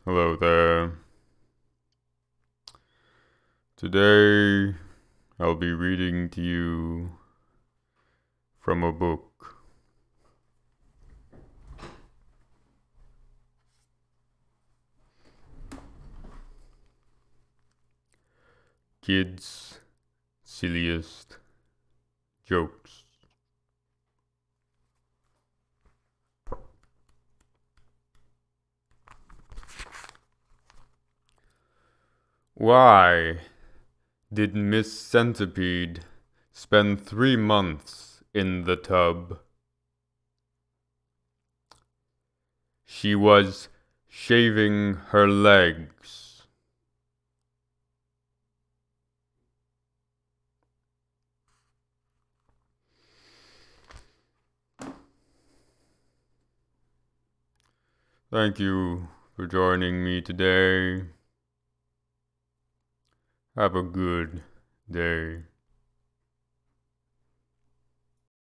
Hello there. Today I'll be reading to you from a book. Kids' Silliest Jokes. Why did Miss Centipede spend 3 months in the tub? She was shaving her legs. Thank you for joining me today. Have a good day.